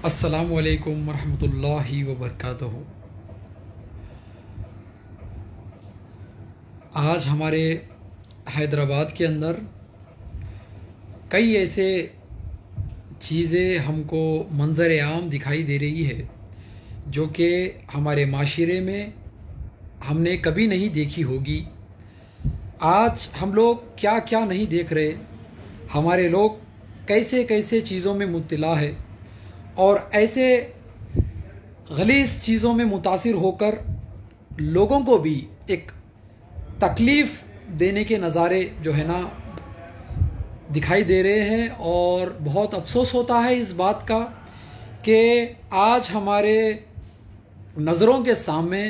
अस्सलामु अलैकुम वरहमतुल्लाहि वबरकातुहू। आज हमारे हैदराबाद के अंदर कई ऐसे चीज़ें हमको मंज़र आम दिखाई दे रही है जो कि हमारे माशरे में हमने कभी नहीं देखी होगी। आज हम लोग क्या क्या नहीं देख रहे, हमारे लोग कैसे कैसे चीज़ों में मुब्तला है और ऐसे गलीज़ चीज़ों में मुतासिर होकर लोगों को भी एक तकलीफ़ देने के नज़ारे जो है ना दिखाई दे रहे हैं। और बहुत अफसोस होता है इस बात का कि आज हमारे नज़रों के सामने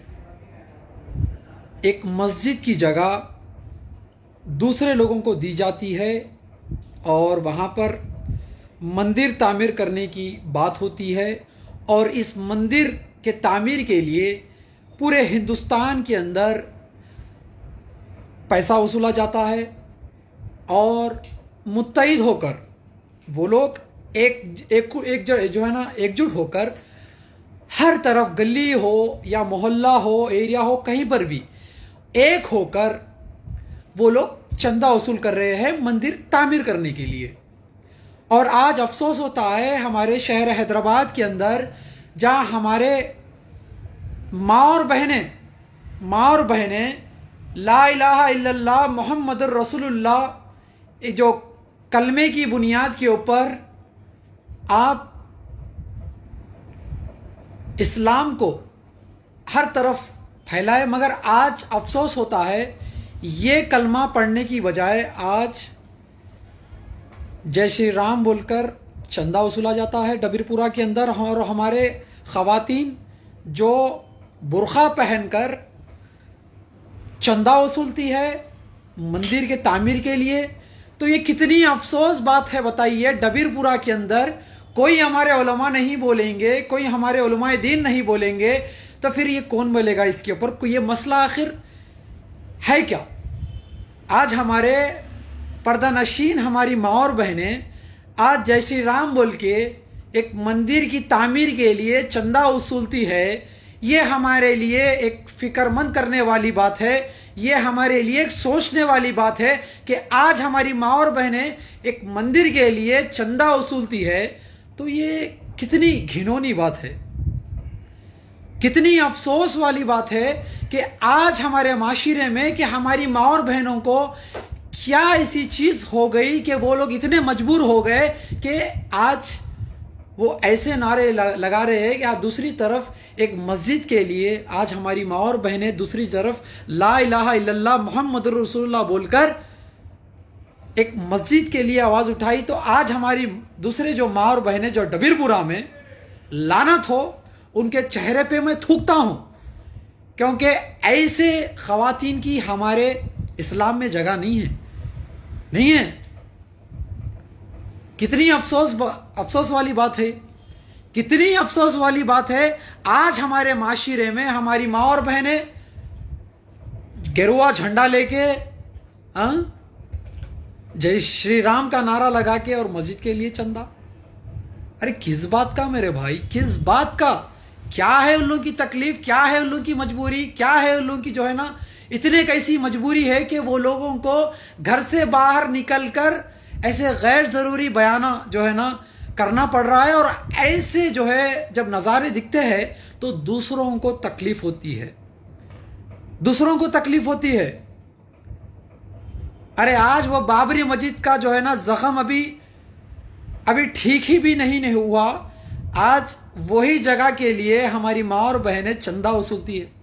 एक मस्जिद की जगह दूसरे लोगों को दी जाती है और वहाँ पर मंदिर तामीर करने की बात होती है। और इस मंदिर के तामीर के लिए पूरे हिंदुस्तान के अंदर पैसा वसूला जाता है और मुत्तहिद होकर वो लोग एक जो है ना एकजुट होकर हर तरफ गली हो या मोहल्ला हो, एरिया हो, कहीं पर भी एक होकर वो लोग चंदा वसूल कर रहे हैं मंदिर तामीर करने के लिए। और आज अफसोस होता है हमारे शहर हैदराबाद के अंदर जहाँ हमारे माँ और बहनें ला इलाहा इल्लल्लाह मुहम्मदुर रसूलुल्लाह जो कलमे की बुनियाद के ऊपर आप इस्लाम को हर तरफ फैलाए, मगर आज अफसोस होता है ये कलमा पढ़ने की बजाय आज जय श्री राम बोलकर चंदा वसूला जाता है डबीरपुरा के अंदर। और हमारे ख़वातीन जो बुर्खा पहनकर चंदा वसूलती है मंदिर के तामीर के लिए, तो ये कितनी अफसोस बात है बताइए। डबीरपुरा के अंदर कोई हमारे उलमा नहीं बोलेंगे, कोई हमारे उलमाए दीन नहीं बोलेंगे, तो फिर ये कौन बोलेगा इसके ऊपर? ये मसला आखिर है क्या? आज हमारे पर्दा नशीन हमारी माँ और बहनें आज जय श्री राम बोल के एक मंदिर की तामीर के लिए चंदा वसूलती है। ये हमारे लिए एक फिक्रमंद करने वाली बात है, ये हमारे लिए एक सोचने वाली बात है कि आज हमारी माँ और बहनें एक मंदिर के लिए चंदा वसूलती है। तो ये कितनी घिनौनी बात है, कितनी अफसोस वाली बात है कि आज हमारे माशरे में कि हमारी माँ और बहनों को क्या ऐसी चीज़ हो गई कि वो लोग इतने मजबूर हो गए कि आज वो ऐसे नारे लगा रहे हैं कि आज दूसरी तरफ एक मस्जिद के लिए आज हमारी माँ और बहनें दूसरी तरफ ला इलाहा इल्लल्लाह मुहम्मदुर रसूलुल्लाह बोलकर एक मस्जिद के लिए आवाज़ उठाई। तो आज हमारी दूसरे जो माँ और बहनें जो डबीरपुरा में, लानत हो उनके चेहरे पे मैं थूकता हूँ, क्योंकि ऐसे ख़वातीन की हमारे इस्लाम में जगह नहीं है। कितनी अफसोस वाली बात है, कितनी अफसोस वाली बात है। आज हमारे माशरे में हमारी माँ और बहनें गेरुआ झंडा लेके जय श्री राम का नारा लगा के और मस्जिद के लिए चंदा। अरे किस बात का मेरे भाई, किस बात का? क्या है उन लोगों की तकलीफ, क्या है उन लोगों की मजबूरी, क्या है उन लोगों की जो है ना इतने कैसी मजबूरी है कि वो लोगों को घर से बाहर निकलकर ऐसे गैर ज़रूरी बयाना जो है ना करना पड़ रहा है। और ऐसे जो है जब नज़ारे दिखते हैं तो दूसरों को तकलीफ होती है, दूसरों को तकलीफ होती है। अरे आज वो बाबरी मस्जिद का जो है ना जख्म अभी ठीक ही भी नहीं हुआ, आज वही जगह के लिए हमारी माँ और बहनें चंदा वसूलती है।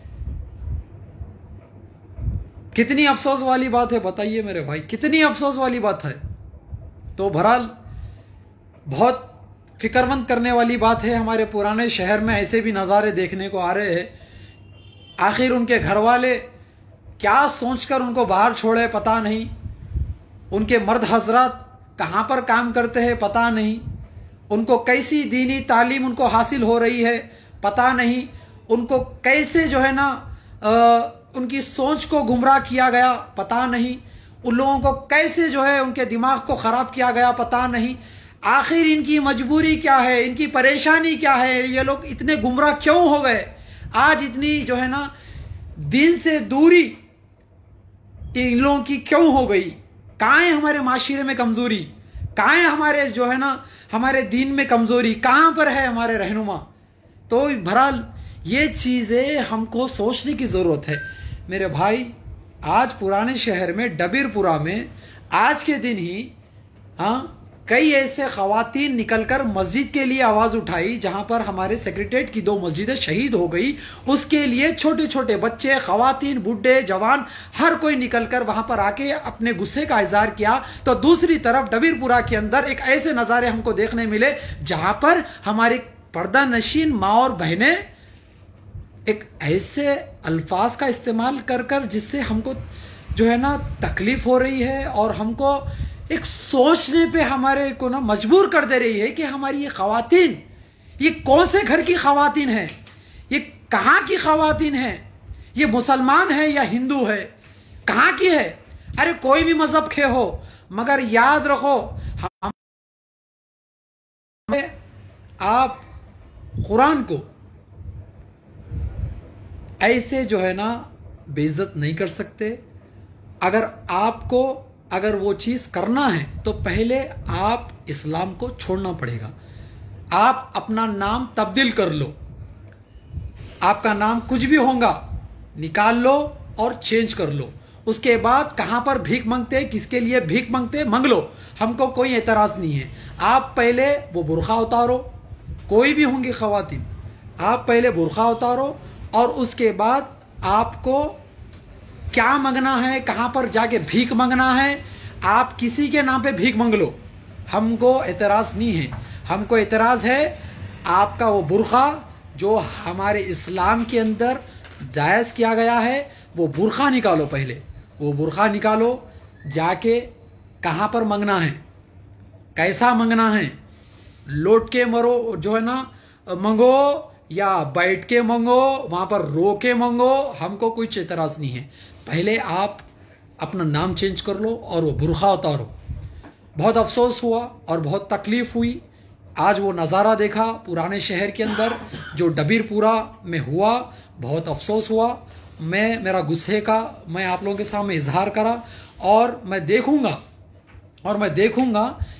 कितनी अफसोस वाली बात है बताइए मेरे भाई, कितनी अफसोस वाली बात है। तो बहरहाल बहुत फिक्रमंद करने वाली बात है। हमारे पुराने शहर में ऐसे भी नज़ारे देखने को आ रहे हैं। आखिर उनके घर वाले क्या सोचकर उनको बाहर छोड़े पता नहीं, उनके मर्द हजरात कहाँ पर काम करते हैं पता नहीं, उनको कैसी दीनी तालीम उनको हासिल हो रही है पता नहीं, उनको कैसे जो है ना उनकी सोच को गुमराह किया गया पता नहीं, उन लोगों को कैसे जो है उनके दिमाग को ख़राब किया गया पता नहीं। आखिर इनकी मजबूरी क्या है, इनकी परेशानी क्या है, ये लोग इतने गुमराह क्यों हो गए, आज इतनी जो है ना दिन से दूरी इन लोगों की क्यों हो गई, कहाँ है हमारे माशरे में कमजोरी, कहाँ है हमारे जो है ना हमारे दीन में कमजोरी, कहाँ पर है हमारे रहनुमा। तो बहरहाल ये चीज़ें हमको सोचने की ज़रूरत है मेरे भाई। आज पुराने शहर में डबीरपुरा में आज के दिन ही कई ऐसे ख़वातीन निकलकर मस्जिद के लिए आवाज़ उठाई जहां पर हमारे सेक्रेटरीट की 2 मस्जिदें शहीद हो गई। उसके लिए छोटे छोटे बच्चे, ख़वातीन, बूढ़े, जवान हर कोई निकलकर वहां पर आके अपने गुस्से का इजहार किया। तो दूसरी तरफ डबीरपुरा के अंदर एक ऐसे नज़ारे हमको देखने मिले जहां पर हमारी पर्दा नशीन माँ और बहनें एक ऐसे अल्फाज का इस्तेमाल कर कर जिससे हमको जो है ना तकलीफ हो रही है और हमको एक सोचने पे हमारे को ना मजबूर कर दे रही है कि हमारी ये ख़वातीन, ये कौन से घर की ख़वातीन है, ये कहाँ की ख़वातीन है, ये मुसलमान है या हिंदू है, कहाँ की है। अरे कोई भी मजहब के हो, मगर याद रखो आप कुरान को ऐसे जो है ना बेइज्जत नहीं कर सकते। अगर वो चीज़ करना है तो पहले आप इस्लाम को छोड़ना पड़ेगा। आप अपना नाम तब्दील कर लो, आपका नाम कुछ भी होगा निकाल लो और चेंज कर लो। उसके बाद कहाँ पर भीख मांगते, किसके लिए भीख मांगते, मांग लो, हमको कोई एतराज़ नहीं है। आप पहले वो बुरखा उतारो, कोई भी होंगी ख़वातीन, आप पहले बुरखा उतारो और उसके बाद आपको क्या मांगना है, कहाँ पर जाके भीख मांगना है, आप किसी के नाम पे भीख मांग लो, हमको एतराज़ नहीं है। हमको एतराज़ है आपका वो बुरखा जो हमारे इस्लाम के अंदर जायज़ किया गया है, वो बुरखा निकालो, पहले वो बुरखा निकालो, जाके कहाँ पर मांगना है, कैसा मांगना है, लौट के मरो जो है ना मांगो या बैठ के मांगो, वहाँ पर रो के मांगो, हमको कोई एतराज़ नहीं है। पहले आप अपना नाम चेंज कर लो और वो बुरखा उतारो। बहुत अफसोस हुआ और बहुत तकलीफ़ हुई। आज वो नज़ारा देखा पुराने शहर के अंदर जो डबीरपुरा में हुआ, बहुत अफसोस हुआ। मेरा गुस्से का मैं आप लोगों के सामने इजहार करा और मैं देखूंगा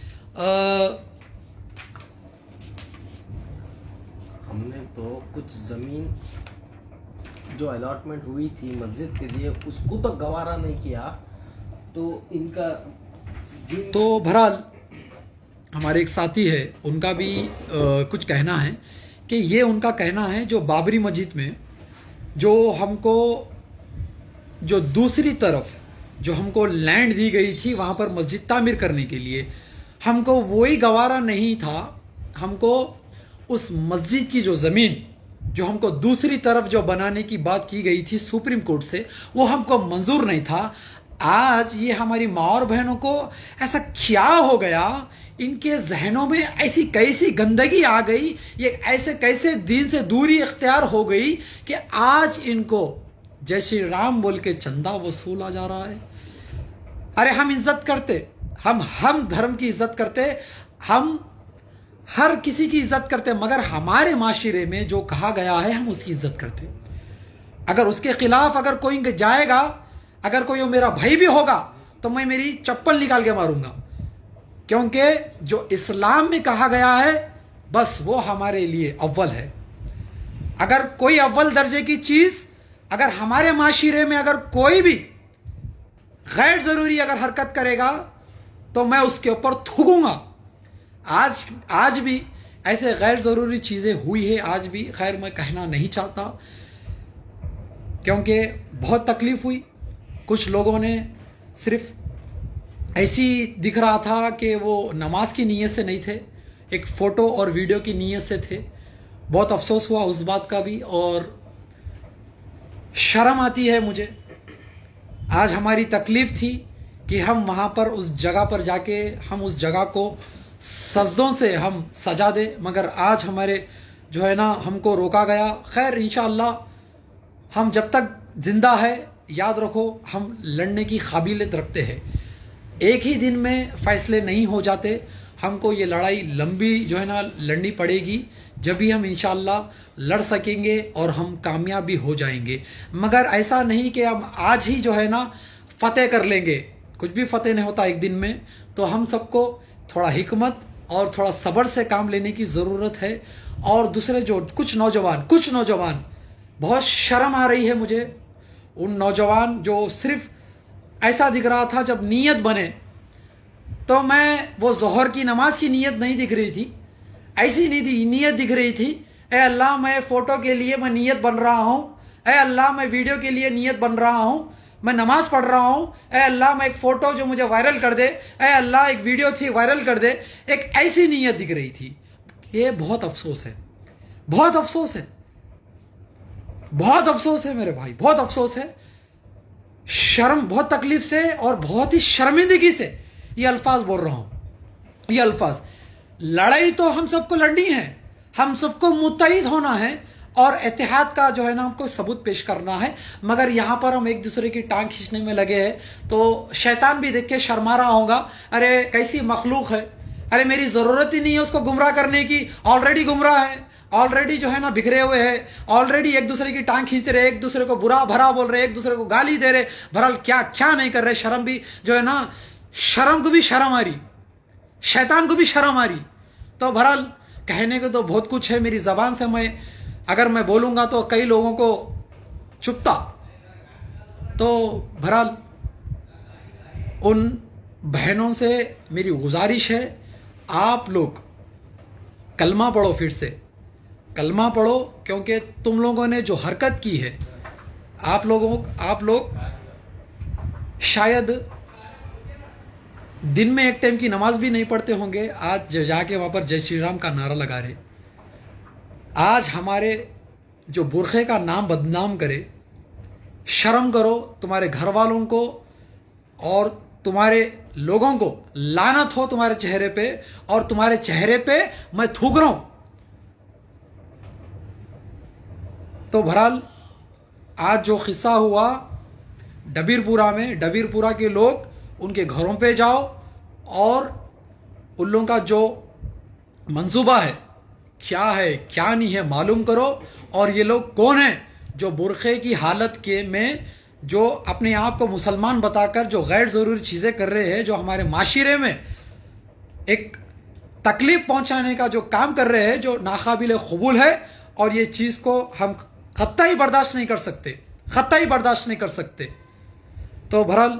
हमने तो कुछ ज़मीन जो अलॉटमेंट हुई थी मस्जिद के लिए उसको तो गवारा नहीं किया, तो इनका तो बहरहाल हमारे एक साथी है, उनका भी कुछ कहना है कि ये उनका कहना है जो बाबरी मस्जिद में जो हमको जो दूसरी तरफ जो हमको लैंड दी गई थी वहाँ पर मस्जिद तामीर करने के लिए, हमको वही गवारा नहीं था। हमको उस मस्जिद की जो ज़मीन जो हमको दूसरी तरफ जो बनाने की बात की गई थी सुप्रीम कोर्ट से, वो हमको मंजूर नहीं था। आज ये हमारी माँ और बहनों को ऐसा क्या हो गया, इनके जहनों में ऐसी कैसी गंदगी आ गई, ये ऐसे कैसे दीन से दूरी इख्तियार हो गई कि आज इनको जय श्री राम बोल के चंदा वसूला जा रहा है। अरे हम इज्जत करते, हम धर्म की इज्जत करते, हम हर किसी की इज्जत करते, मगर हमारे माशरे में जो कहा गया है हम उसकी इज्जत करते। अगर उसके खिलाफ अगर कोई जाएगा, अगर कोई मेरा भाई भी होगा तो मैं मेरी चप्पल निकाल के मारूंगा, क्योंकि जो इस्लाम में कहा गया है बस वो हमारे लिए अव्वल है। अगर कोई अव्वल दर्जे की चीज अगर हमारे माशरे में अगर कोई भी गैर जरूरी अगर हरकत करेगा तो मैं उसके ऊपर थूकूंगा। आज भी ऐसे गैर ज़रूरी चीज़ें हुई है, आज भी, खैर मैं कहना नहीं चाहता क्योंकि बहुत तकलीफ़ हुई। कुछ लोगों ने सिर्फ ऐसी दिख रहा था कि वो नमाज की नीयत से नहीं थे, एक फ़ोटो और वीडियो की नीयत से थे। बहुत अफसोस हुआ उस बात का भी और शर्म आती है मुझे। आज हमारी तकलीफ़ थी कि हम वहाँ पर उस जगह पर जाके हम उस जगह को सजदों से हम सजा दे, मगर आज हमारे जो है ना हमको रोका गया। खैर इंशाअल्लाह हम जब तक जिंदा है, याद रखो हम लड़ने की काबिलियत रखते हैं। एक ही दिन में फैसले नहीं हो जाते, हमको ये लड़ाई लंबी जो है ना लड़नी पड़ेगी, जब भी हम इंशाअल्लाह लड़ सकेंगे और हम कामयाब भी हो जाएंगे। मगर ऐसा नहीं कि हम आज ही जो है ना फतेह कर लेंगे, कुछ भी फतेह नहीं होता एक दिन में। तो हम सबको थोड़ा हिकमत और थोड़ा सब्र से काम लेने की ज़रूरत है। और दूसरे जो कुछ नौजवान बहुत शर्म आ रही है मुझे, उन नौजवान जो सिर्फ ऐसा दिख रहा था जब नीयत बने तो मैं वो ज़ोहर की नमाज की नीयत नहीं दिख रही थी, ऐसी नहीं थी, नीयत दिख रही थी, ए अल्लाह मैं फ़ोटो के लिए मैं नीयत बन रहा हूँ, ए अल्लाह मैं वीडियो के लिए नीयत बन रहा हूँ, मैं नमाज पढ़ रहा हूँ, ए अल्लाह मैं एक फ़ोटो जो मुझे वायरल कर दे, ए अल्लाह एक वीडियो थी वायरल कर दे, एक ऐसी नीयत दिख रही थी। ये बहुत अफसोस है, बहुत अफसोस है, बहुत अफसोस है मेरे भाई, बहुत अफसोस है। शर्म, बहुत तकलीफ से और बहुत ही शर्मिंदगी से ये अल्फाज बोल रहा हूँ। ये अल्फाज, लड़ाई तो हम सबको लड़नी है, हम सबको मुत्तहिद होना है और इत्तेहाद का जो है ना हमको सबूत पेश करना है। मगर यहाँ पर हम एक दूसरे की टांग खींचने में लगे हैं तो शैतान भी देख के शर्मा रहा होगा, अरे कैसी मखलूक है, अरे मेरी ज़रूरत ही नहीं है उसको गुमराह करने की, ऑलरेडी गुमराह है, ऑलरेडी जो है ना बिखरे हुए हैं, ऑलरेडी एक दूसरे की टांग खींच रहे, एक दूसरे को बुरा भरा बोल रहे, एक दूसरे को गाली दे रहे, बहरहाल क्या क्या नहीं कर रहे। शर्म भी जो है ना, शर्म को भी शर्म आ रही, शैतान को भी शर्म आ रही। तो बहरहाल कहने को तो बहुत कुछ है, मेरी ज़बान से मैं अगर मैं बोलूँगा तो कई लोगों को चुपता। तो बहरहाल उन बहनों से मेरी गुजारिश है, आप लोग कलमा पढ़ो, फिर से कलमा पढ़ो, क्योंकि तुम लोगों ने जो हरकत की है, आप लोग शायद दिन में एक टाइम की नमाज भी नहीं पढ़ते होंगे, आज जाके वहाँ पर जय श्री राम का नारा लगा रहे। आज हमारे जो बुरखे का नाम बदनाम करे, शर्म करो, तुम्हारे घर वालों को और तुम्हारे लोगों को लानत हो तुम्हारे चेहरे पे, और तुम्हारे चेहरे पे मैं थूक रहा हूं। तो बहरहाल आज जो किस्सा हुआ डबीरपुरा में, डबीरपुरा के लोग उनके घरों पे जाओ और उन लोगों का जो मंसूबा है, क्या है क्या नहीं है, मालूम करो। और ये लोग कौन हैं जो बुरखे की हालत के में जो अपने आप को मुसलमान बताकर जो गैर ज़रूरी चीज़ें कर रहे हैं, जो हमारे माशरे में एक तकलीफ पहुंचाने का जो काम कर रहे हैं, जो नाकाबिल कबूल है। और ये चीज़ को हम ख़त्ता ही बर्दाश्त नहीं कर सकते, ख़त्ता ही बर्दाश्त नहीं कर सकते। तो बहरहाल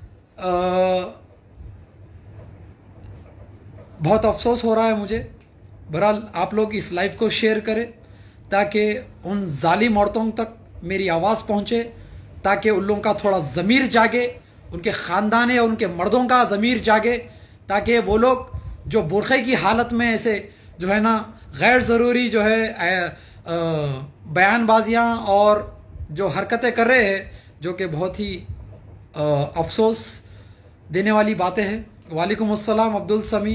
बहुत अफसोस हो रहा है मुझे। बहरहाल आप लोग इस लाइव को शेयर करें ताकि उन जालिम औरतों तक मेरी आवाज़ पहुँचे, ताकि उन लोगों का थोड़ा ज़मीर जागे, उनके ख़ानदान और उनके मर्दों का ज़मीर जागे, ताकि वो लोग जो बुरखे की हालत में ऐसे जो है ना गैर ज़रूरी जो है बयानबाजियाँ और जो हरकतें कर रहे हैं, जो कि बहुत ही अफसोस देने वाली बातें हैं। वालेकुम अस्सलाम अब्दुल समी,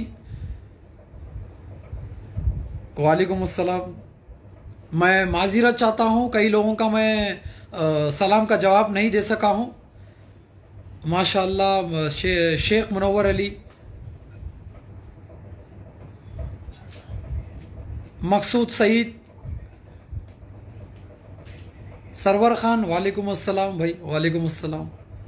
वालेकुम अस्सलाम। मैं माज़ीरत चाहता हूँ, कई लोगों का मैं सलाम का जवाब नहीं दे सका हूँ। माशाअल्लाह शेख मुनव्वर अली, मकसूद सईद, सरवर खान, वालेकुम अस्सलाम भाई, वालेकुम अस्सलाम।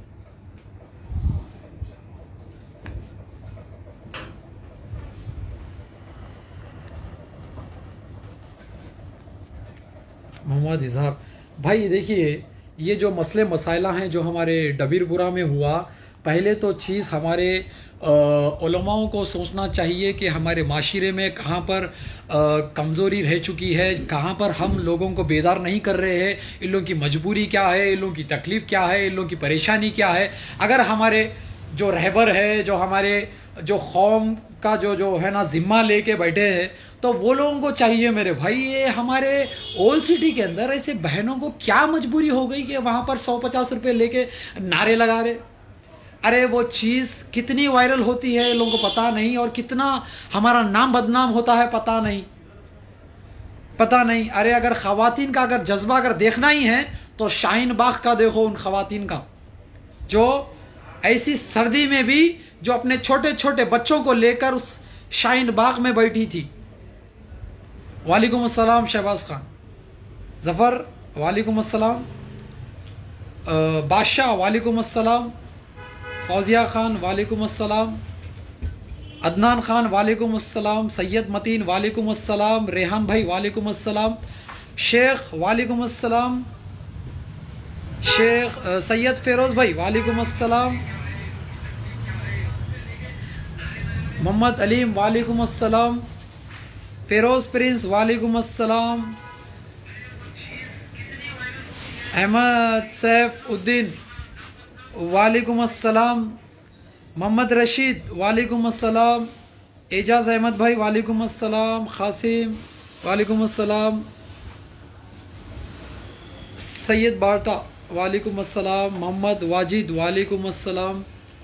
मोहम्मद इजहार भाई, देखिए ये जो मसले मसाइला हैं जो हमारे डबीरपुरा में हुआ, पहले तो चीज़ हमारे उलमाओं को सोचना चाहिए कि हमारे माशरे में कहाँ पर कमज़ोरी रह चुकी है, कहाँ पर हम लोगों को बेदार नहीं कर रहे हैं, इन लोगों की मजबूरी क्या है, इन लोगों की तकलीफ़ क्या है, इन लोगों की परेशानी क्या है। अगर हमारे जो रहबर है, जो हमारे जो कौम का जो है ना ज़िम्मा लेके बैठे हैं, तो वो लोगों को चाहिए मेरे भाई, ये हमारे ओल्ड सिटी के अंदर ऐसे बहनों को क्या मजबूरी हो गई कि वहाँ पर 150 रुपये लेके नारे लगा रहे। अरे वो चीज़ कितनी वायरल होती है लोगों को पता नहीं, और कितना हमारा नाम बदनाम होता है पता नहीं, पता नहीं। अरे अगर ख़वातीन का अगर जज्बा अगर देखना ही है तो शाहीन बाग का देखो, उन ख़वातीन का जो ऐसी सर्दी में भी जो अपने छोटे छोटे बच्चों को लेकर उस शाहीन बाग में बैठी थी। वालेकुम अस्सलाम शहबाज खान। ज़फ़र वालेकुम अस्सलाम। बादशाह वालेकुम अस्सलाम। फौजिया खान वालेकुम अस्सलाम। अदनान खान वालेकुम अस्सलाम। सैयद मतीन वालेकुम अस्सलाम। रेहान भाई वालेकुम अस्सलाम। शेख वालेकुम अस्सलाम। शेख सैयद फेरोज़ भाई वालेकुम अस्सलाम। मोहम्मद अलीम वालेकुम अस्सलाम। फेरोज़ प्रिंस वालेकुम अस्सलाम। अहमद सैफ उद्दीन वालेकुम अस्सलाम। मोहम्मद रशीद वालेकुम अस्सलाम। एजाज अहमद भाई वालेकुम अस्सलाम। क़ासिम वालेकुम अस्सलाम। सैयद बाटा वालेकुम अस्सलाम। मोहम्मद वाजिद वालेकुम अस्सलाम।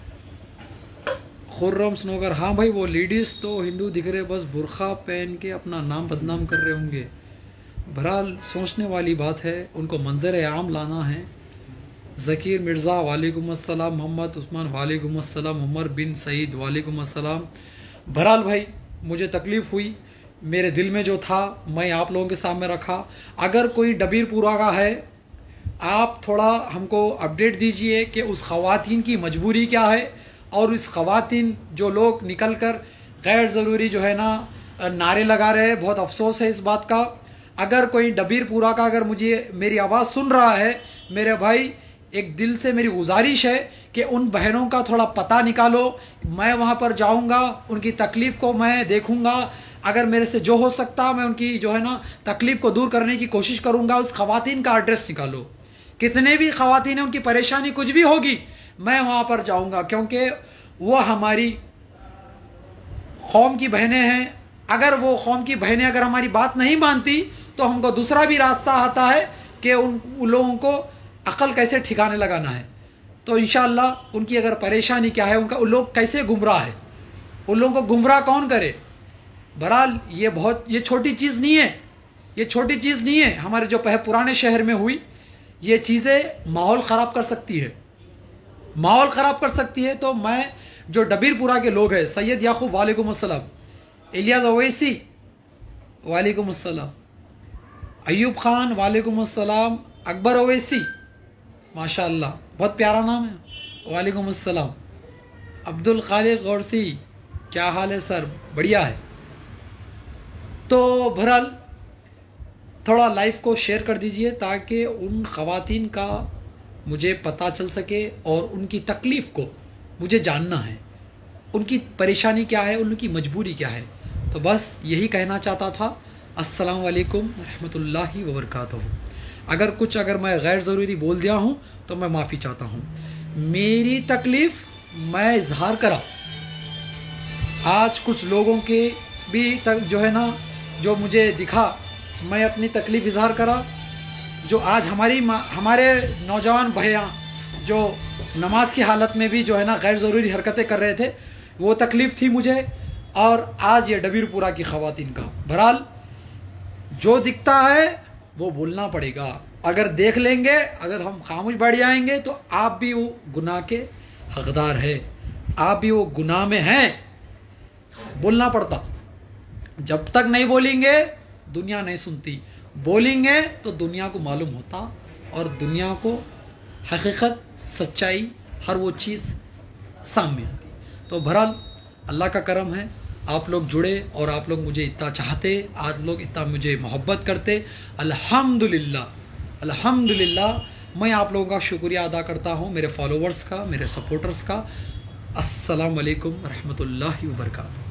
खुर्रम स्नोकर, हाँ भाई वो लेडीज़ तो हिंदू दिख रहे, बस बुरखा पहन के अपना नाम बदनाम कर रहे होंगे। बहरहाल सोचने वाली बात है, उनको मंजर आम लाना है। ज़कीर मिर्ज़ा वालेकुम अस्सलाम। मोहम्मद उस्मान वालेकुम अस्सलाम। उमर बिन सईद वालेकुम अस्सलाम। बहरहाल भाई मुझे तकलीफ़ हुई, मेरे दिल में जो था मैं आप लोगों के सामने रखा। अगर कोई डबीरपुरा का है, आप थोड़ा हमको अपडेट दीजिए कि उस ख़वातीन की मजबूरी क्या है, और इस ख़वातीन जो लोग निकल कर गैर ज़रूरी जो है ना नारे लगा रहे हैं, बहुत अफसोस है इस बात का। अगर कोई डबीरपुरा का अगर मुझे मेरी आवाज़ सुन रहा है, मेरे भाई एक दिल से मेरी गुजारिश है कि उन बहनों का थोड़ा पता निकालो। मैं वहाँ पर जाऊँगा, उनकी तकलीफ़ को मैं देखूँगा, अगर मेरे से जो हो सकता मैं उनकी जो है ना तकलीफ़ को दूर करने की कोशिश करूँगा। उस ख़वातीन का एड्रेस निकालो, कितने भी ख़वातीन हैं, उनकी परेशानी कुछ भी होगी, मैं वहाँ पर जाऊँगा, क्योंकि वो हमारी कौम की बहनें हैं। अगर वो कौम की बहनें अगर हमारी बात नहीं मानती तो हमको दूसरा भी रास्ता आता है कि उन लोगों को अकल कैसे ठिकाने लगाना है। तो इंशाअल्लाह उनकी अगर परेशानी क्या है, उनका उन लोग कैसे गुमराह है, उन लोगों को गुमराह कौन करे। बहरहाल ये छोटी चीज़ नहीं है, ये छोटी चीज़ नहीं है। हमारे जो पुराने शहर में हुई ये चीज़ें माहौल ख़राब कर सकती है, माहौल ख़राब कर सकती है। तो मैं जो डबीरपुरा के लोग हैं, सैयद याकूब वालेकुम अस्सलाम। इलियास ओवैसी वालेकुम अस्सलाम। अयूब खान वालेकुम अस्सलाम। अकबर ओवैसी माशाअल्लाह बहुत प्यारा नाम है, वालेकुम अस्सलाम। अब्दुल खालिक गौरसी, क्या हाल है सर? बढ़िया है। तो बहरहाल थोड़ा लाइव को शेयर कर दीजिए ताकि उन ख़वातीन का मुझे पता चल सके और उनकी तकलीफ़ को मुझे जानना है, उनकी परेशानी क्या है, उनकी मजबूरी क्या है। तो बस यही कहना चाहता था। अस्सलाम वालेकुम रहमतुल्लाहि व बरकातहू। अगर मैं गैर ज़रूरी बोल दिया हूँ तो मैं माफ़ी चाहता हूँ। मेरी तकलीफ़ मैं इजहार करा, आज कुछ लोगों के भी तक जो है ना जो मुझे दिखा, मैं अपनी तकलीफ़ इजहार करा। जो आज हमारे नौजवान भैया जो नमाज की हालत में भी जो है ना गैर ज़रूरी हरकतें कर रहे थे, वो तकलीफ़ थी मुझे, और आज ये डबीरपुरा की ख़वातीन का। बहरहाल जो दिखता है वो बोलना पड़ेगा। अगर देख लेंगे, अगर हम खामोश बैठ जाएंगे तो आप भी वो गुनाह के हकदार है, आप भी वो गुनाह में हैं। बोलना पड़ता, जब तक नहीं बोलेंगे दुनिया नहीं सुनती, बोलेंगे तो दुनिया को मालूम होता, और दुनिया को हकीकत सच्चाई हर वो चीज़ सामने आती। तो बहरहाल अल्लाह का करम है, आप लोग जुड़े और आप लोग मुझे इतना चाहते, आप लोग इतना मुझे मोहब्बत करते। अल्हम्दुलिल्लाह अल्हम्दुलिल्लाह मैं आप लोगों का शुक्रिया अदा करता हूँ, मेरे फॉलोवर्स का, मेरे सपोर्टर्स का। अस्सलाम वालेकुम रहमतुल्लाहि व बरकातहू।